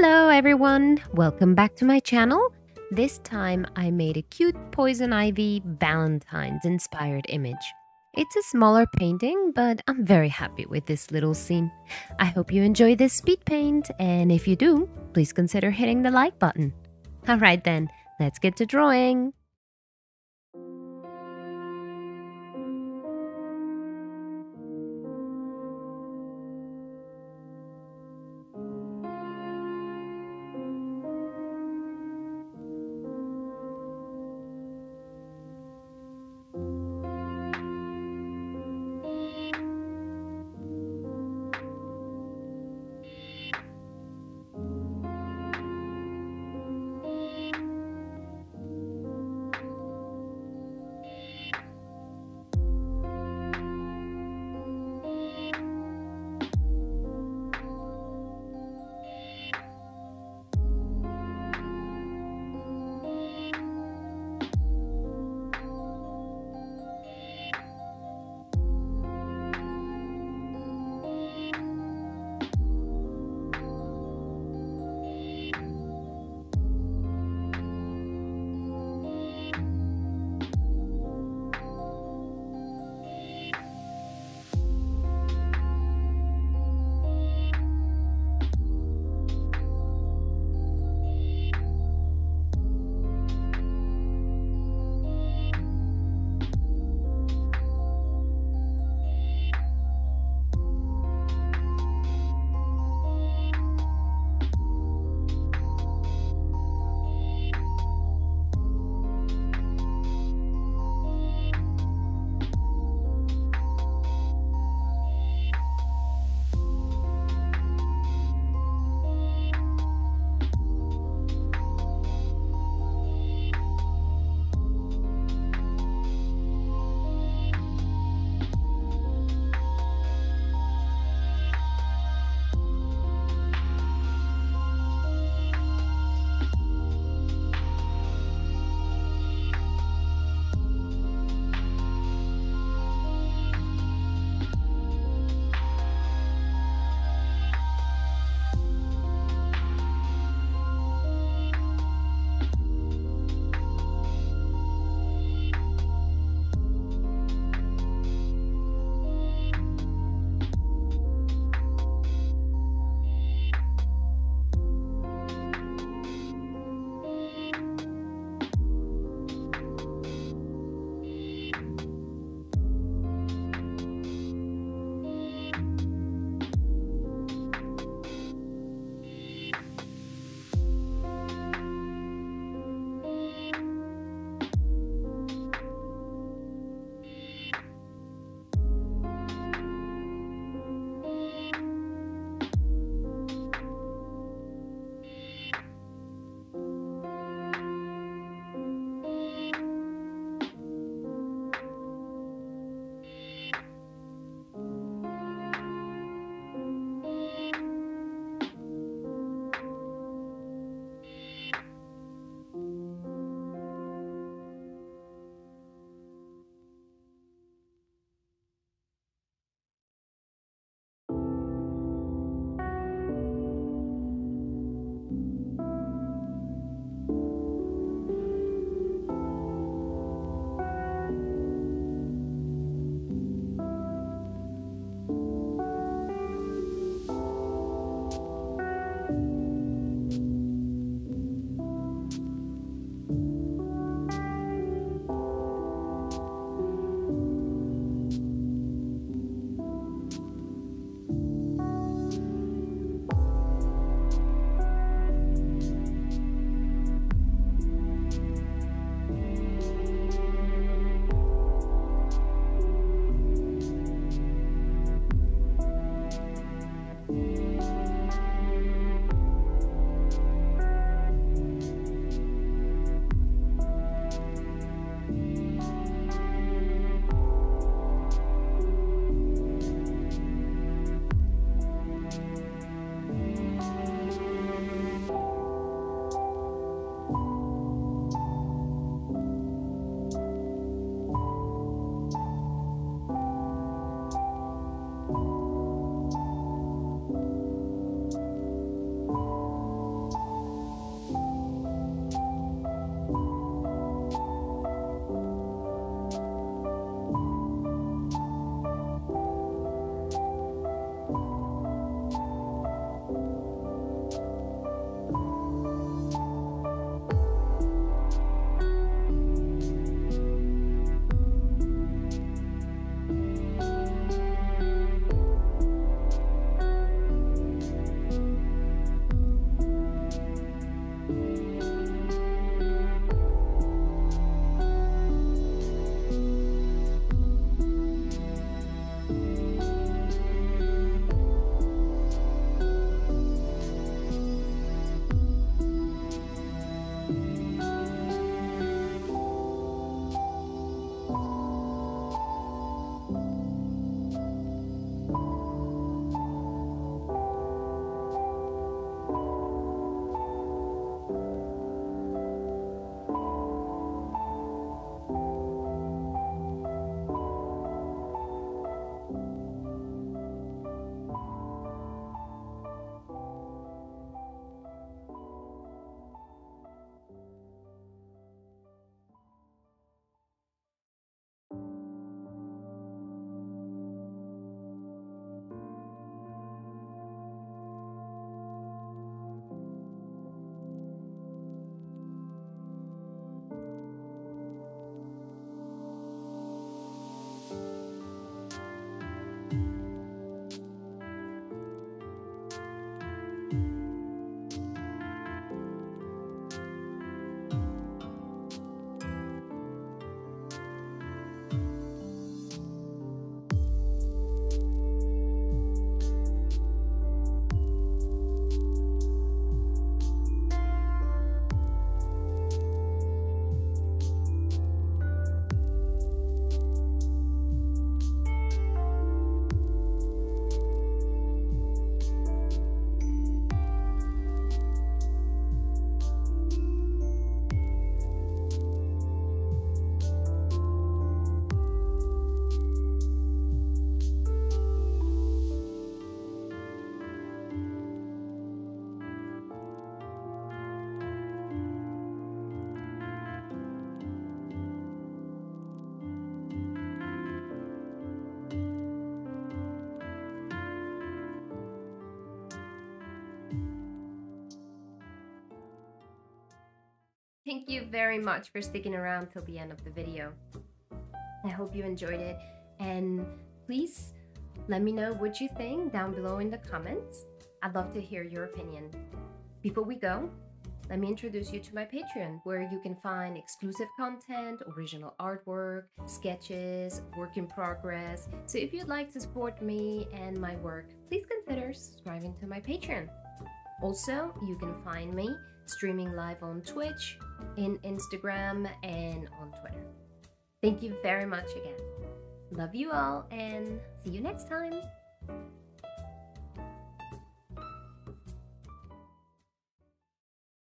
Hello everyone, welcome back to my channel. This time I made a cute poison ivy Valentine's inspired image. It's a smaller painting, but I'm very happy with this little scene. I hope you enjoy this speed paint, and if you do, please consider hitting the like button. Alright then, let's get to drawing. Thank you very much for sticking around till the end of the video. I hope you enjoyed it, and please let me know what you think down below in the comments. I'd love to hear your opinion. Before we go, let me introduce you to my Patreon, where you can find exclusive content, original artwork, sketches, work in progress. So if you'd like to support me and my work, please consider subscribing to my Patreon. Also, you can find me streaming live on Twitch, in Instagram, and on Twitter. Thank you very much again. Love you all, and see you next time.